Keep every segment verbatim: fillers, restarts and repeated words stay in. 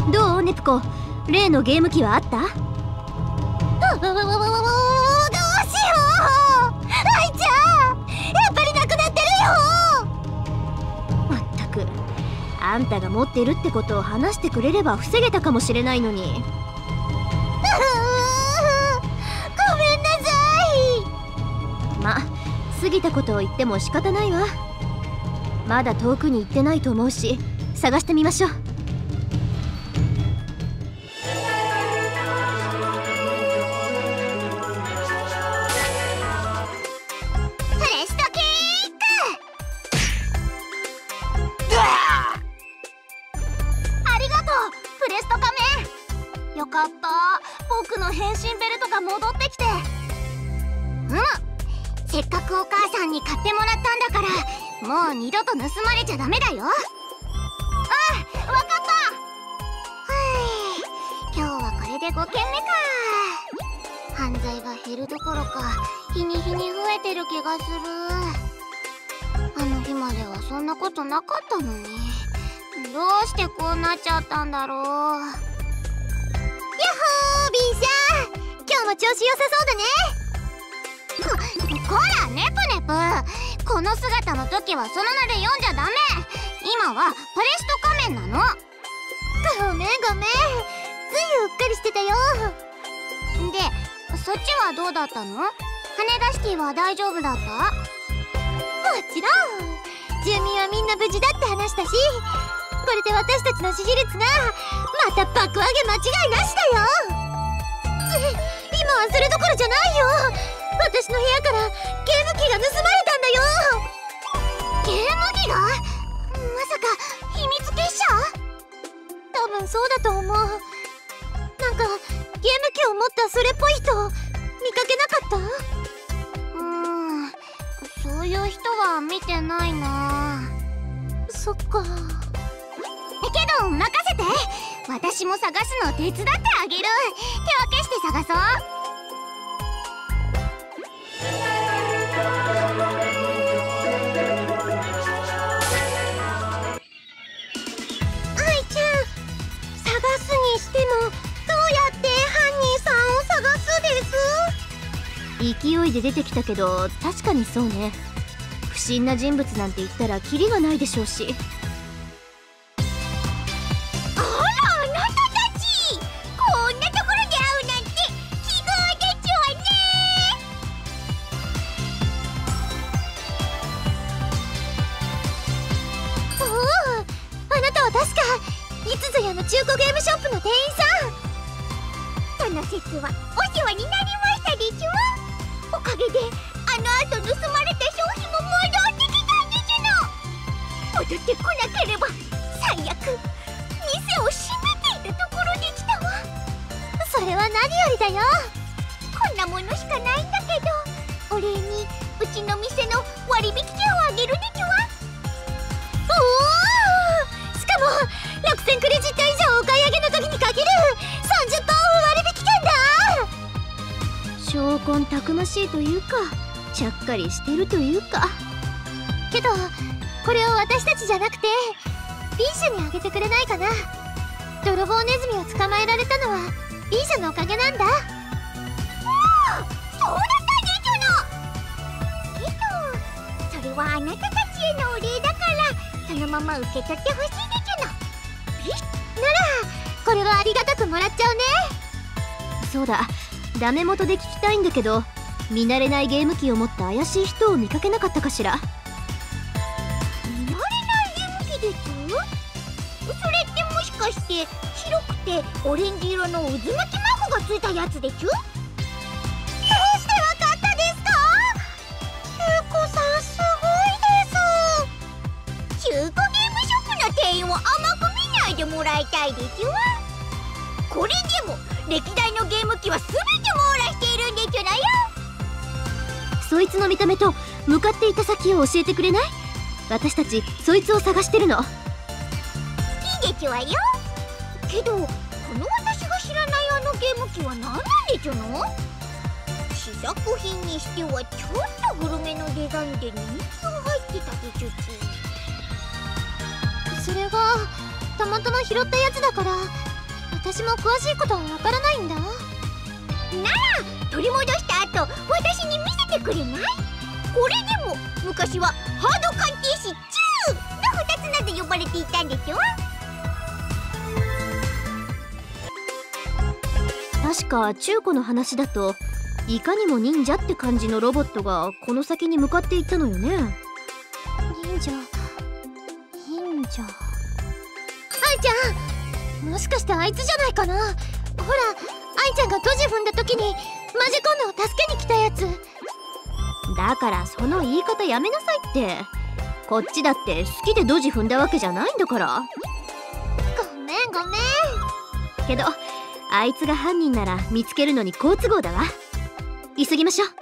どうネプコ、例のゲーム機はあった？ どうしよう、アイちゃん、やっぱりなくなってるよ。 まったく、あんたが持ってるってことを話してくれれば防げたかもしれないのに。 ごめんなさい。 ま、過ぎたことを言っても仕方ないわ。まだ遠くに行ってないと思うし、探してみましょう。 よかった、僕の変身ベルトが戻ってきて。うむ、せっかくお母さんに買ってもらったんだから、もう二度と盗まれちゃダメだよ。ああ、わかった。ふぅ、今日はこれでごけんめか。犯罪が減るどころか日に日に増えてる気がする。あの日まではそんなことなかったのに、どうしてこうなっちゃったんだろう。やっほー、ビーさん、今日も調子良さそうだね。こ、こらネプネプ、この姿の時はその名で呼んじゃダメ。今はパレスト仮面なの。ごめんごめん、ついうっかりしてたよ。で、そっちはどうだったの？羽田シティは大丈夫だった？もちろん、住民はみんな無事だって話したし、これで私たちの支持率がまた爆上げ間違いなしだよ。今はそれどころじゃないよ。私の部屋からゲーム機が盗まれたんだよ。ゲーム機が？まさか秘密結社？多分そうだと思う。なんかゲーム機を持ったそれっぽい人見かけなかった？うーん、そういう人は見てないな。そっか。けど任せて、私も探すの手伝ってあげる。手分けして探そう。アイちゃん、探すにしてもどうやって犯人さんを探すです？ 勢いで出てきたけど、確かにそうね。不審な人物なんて言ったらキリがないでしょうし。 中古ゲームショップの店員さん。その節はお世話になりましたでしょ。おかげであの後盗まれた商品も戻ってきたんですの。戻ってこなければ最悪店を閉めていたところでしたわ。それは何よりだよ。こんなものしかないんだけど、お礼にうちの店の割引券をあげるでちゅわ。おお、しかもろくせんクレジット以上お買い上げの時にかける さんじゅっパーセント オフ割引券だ。 証拠たくましいというか、ちゃっかりしてるというか。 けどこれを私たちじゃなくて B 社にあげてくれないかな。泥棒ネズミを捕まえられたのは B 社のおかげなんだ。おお、そうだったね。けどそれはあなたたちへのお礼だから、そのまま受け取ってほしいでちゅの。ならこれはありがたくもらっちゃうね。 そうだ、ダメ元で聞きたいんだけど、見慣れないゲーム機を持った怪しい人を見かけなかったかしら。 見慣れないゲーム機でちゅ？それってもしかして白くてオレンジ色の渦巻きマークがついたやつでちゅ？どうしてわかったですか？ゆうこさんすごいです。中古ゲームショップの店員を甘く見ないでもらいたいでちゅわ。これでも歴代のゲーム機は全て網羅しているんでちゅなよ。 そいつの見た目と向かっていた先を教えてくれない？私たちそいつを探してるの。 いいでちゅわよ。けどこの私が知らないあのゲーム機は何なんでちゅの？試作品にしてはちょっと古めのデザインで人気が入ってたでちゅち。それがたまたま拾ったやつだから私も詳しいことはわからないんだ。なら取り戻した後私に見せてくれない？これでも昔はハード鑑定士チューのふたつなど呼ばれていたんでしょ。 確か中古の話だと、いかにも忍者って感じのロボットがこの先に向かっていったのよね。 忍者忍者愛ちゃん、もしかしてあいつじゃないかな。ほら愛ちゃんがドジ踏んだ時にマジコンヌを助けに来たやつだから、その言い方やめなさいって。こっちだって好きでドジ踏んだわけじゃないんだから。 ごめんごめん。 けどあいつが犯人なら見つけるのに好都合だわ。急ぎましょう。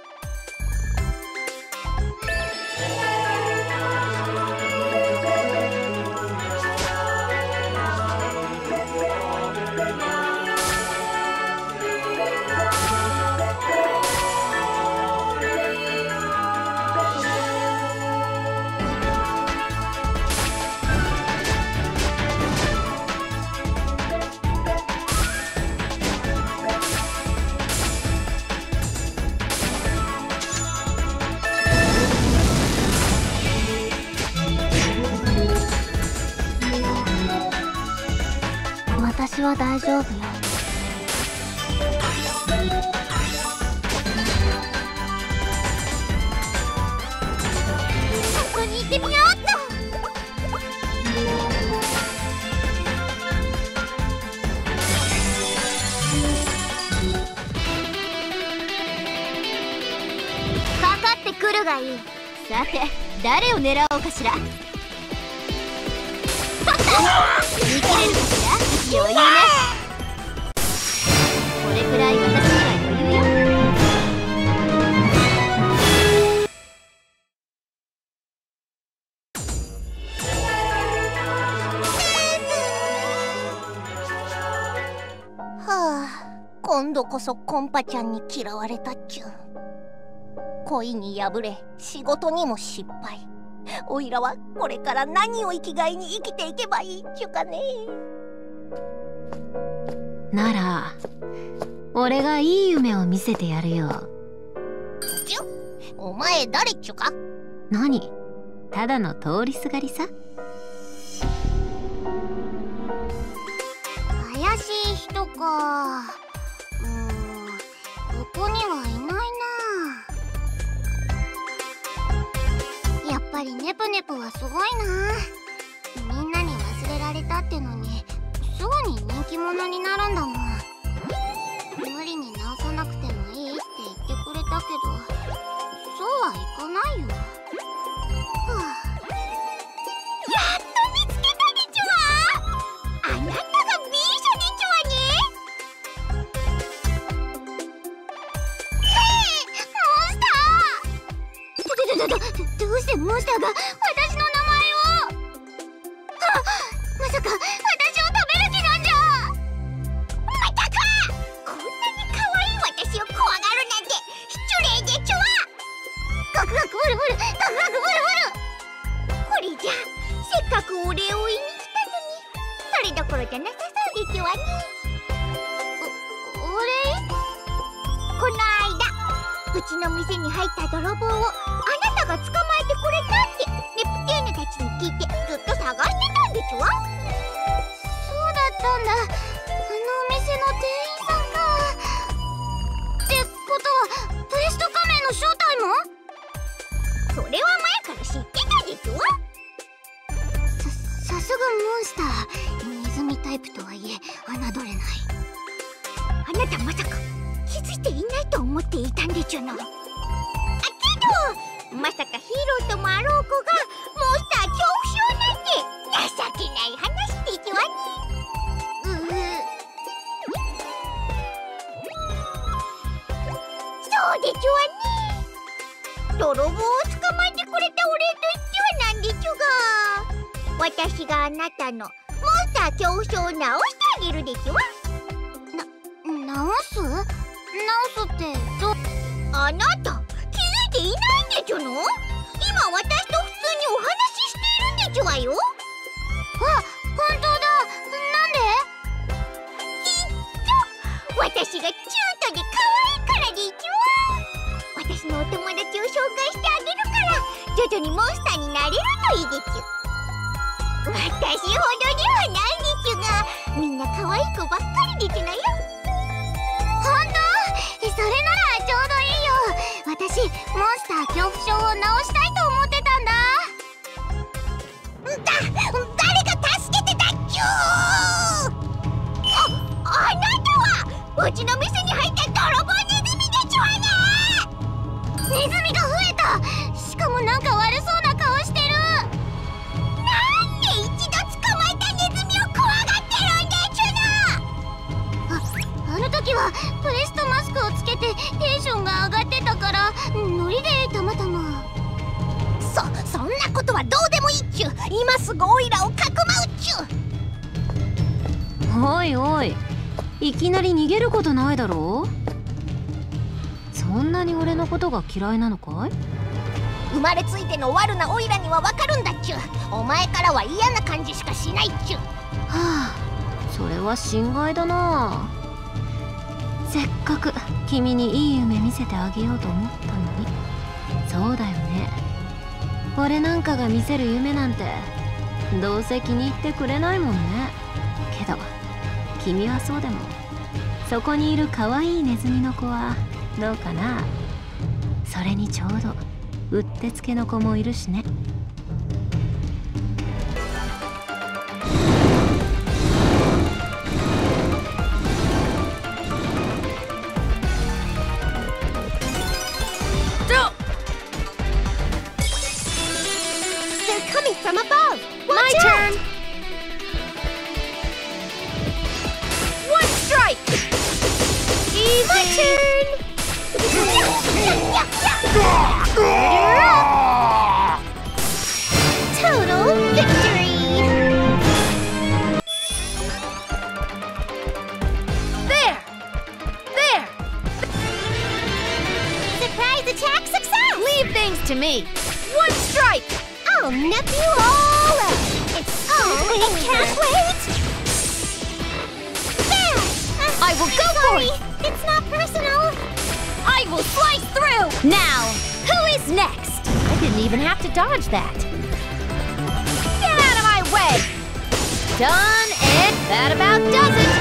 私は大丈夫よ。ここに行ってみようっと。かかってくるがいい。 さて誰を狙おうかしら。見切れるかしら。余裕ね。これくらい私には余裕よ。 はあ、今度こそコンパちゃんに嫌われたっちゅう。恋に敗れ仕事にも失敗。おいらはこれから何を生きがいに生きていけばいいっちゅうかね。 なら俺がいい夢を見せてやるよ。 ちゅ、お前誰っちゅか？ 何？ただの通りすがりさ。 怪しい人か。うーん、ここにはいないな。やっぱりネプネプはすごいな。みんなに忘れられたってのにすぐに人気者になるんだもん。無理に直さなくてもいいって言ってくれたけど、そうはいかないよ。はあ、やっと見つけたでちゅわ。あなたが B 社でちゅわね。へえ、モンスター。どどどどどうしてモンスターが私の名前を。はっ、まさか私を食べる気なんじゃ。またか。こんなに可愛い私を怖がるなんて失礼でちゅわ。ガクガクブルブル、ガクガクブルブル。これじゃせっかくお礼を言いに来たのにそれどころじゃなさそうでちゅわね。お、お礼？この間うちの店に入った泥棒をあなたが捕まえてくれたってネプテューヌたちに聞いてずっと探してたんでちゅわ。そうだったんだ。あのお店の店員さんか。ってことはペスト仮面の正体も？それは前から知ってたでちゅわ。さ、さすがモンスター。ネズミタイプとはいえ侮れない。あなたまさか気づいていないと思っていたんでちゅの。あ、けどまさかヒーローともあろう子がモンスター恐怖症なんて情けない話でちゅわね。うう、そうでちゅわね。泥棒を捕まえてくれたお礼と言ってはなんでちゅが、私があなたのモンスター恐怖症を治してあげるでちゅわ。な、治す？治すってど？あなた気づいていないんでちゅの？今私と普通にお話ししているんでちゅわよ。あ、本当だ。なんで？ヒ私がキュートで可愛いからでしょ。私のお友達を紹介してあげるから徐々にモンスターになれるといいでちゅ。私ほどではないでちゅが、みんな可愛い子ばっかりでちゅなよ。ほんと？それならちょうどいいよ。私モンスター恐怖症を治したいと思ってたんだ。だ、誰か助けてだっちゅー。あ、あなたはうちの店に入った泥棒ネズミでちゅわね。ネズミが増えた。しかもなんか悪そうな顔してる。なんで一度捕まえたネズミを怖がってるんでちゅな。あ、あの時はプレストマスクをつけてテンションが上がってたからノリでたまたま。そ、そんなことはどうでもいいっちゅ。今すぐオイラをかくまうっちゅ。 おいおい、いきなり逃げることないだろう。そんなに俺のことが嫌いなのかい？ 生まれついての悪なオイラにはわかるんだっちゅ。お前からは嫌な感じしかしないっちゅ。 はあ、それは心外だな。せっかく君にいい夢見せてあげようと思ったのに。そうだよね、俺なんかが見せる夢なんてどうせ気に入ってくれないもんね。けど君はそうでも、そこにいる可愛いネズミの子はどうかな。それにちょうどうってつけの子もいるしね。 From above. My turn. One strike. Easy. My turn. Total victory. There. There. Surprise attack success. Leave things to me. One strike. Oh, nephew, all out! It's oh, I can't wait! There! Uh, I will go sorry. For it! It's not personal! I will slice through! Now, who is next? I didn't even have to dodge that! Get out of my way! Done, and that about does it!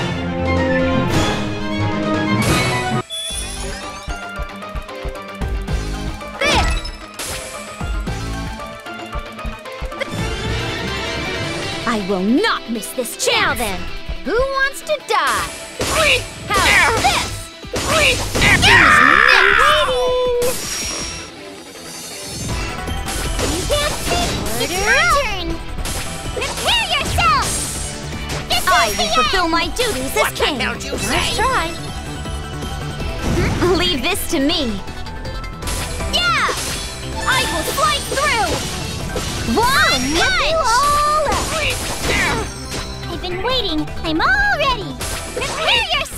I will not miss this chance! Now then, who wants to die? How's this? Who's next? You can't see! It's my turn! Prepare yourself! This I will fulfill my duties as king! What you say? Let's try! Leave this to me! Yeah! I will slice through! One punch! I've been waiting. I'm all ready. Prepare yourself!